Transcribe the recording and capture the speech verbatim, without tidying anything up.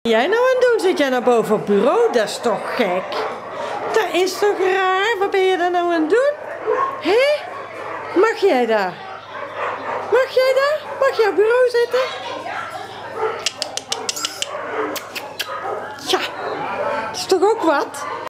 Wat ben jij nou aan het doen? Zit jij nou boven op het bureau? Dat is toch gek? Dat is toch raar? Wat ben je daar nou aan het doen? Hé? Mag jij daar? Mag jij daar? Mag jij op het bureau zitten? Ja, dat is toch ook wat?